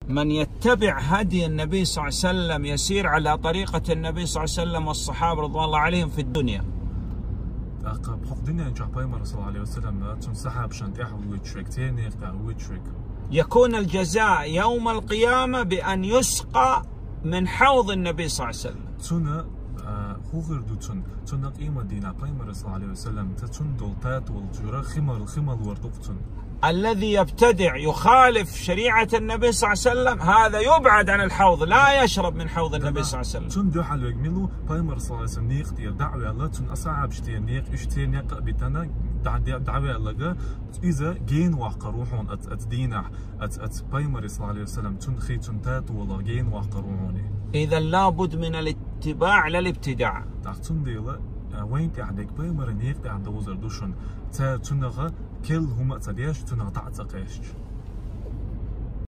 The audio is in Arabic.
من يتبع هدي النبي صلى الله عليه وسلم يسير على طريقة النبي صلى الله عليه وسلم والصحابة رضوان الله عليهم في الدنيا. يكون الجزاء يوم القيامة بأن يسقى من حوض النبي صلى الله عليه وسلم. الذي يبتدع يخالف شريعة النبي صلى الله عليه وسلم هذا يبعد عن الحوض، لا يشرب من حوض النبي صلى الله عليه وسلم. إذا لابد من الاتباع للابتداع. وين تعدك بايمر نيك عند وزر دوشن تا تنغا كل هما تديش تنغا تعتقيش